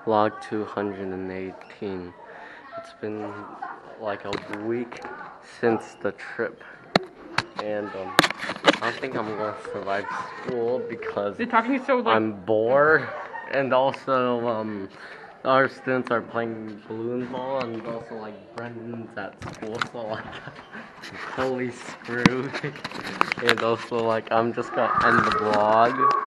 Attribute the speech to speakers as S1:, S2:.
S1: Vlog 218. It's been like a week since the trip, and I don't think I'm gonna survive school because I'm bored, and also our students are playing balloon ball, and also like Brendan's at school, so like I'm totally screwed. And also like I'm just gonna end the vlog.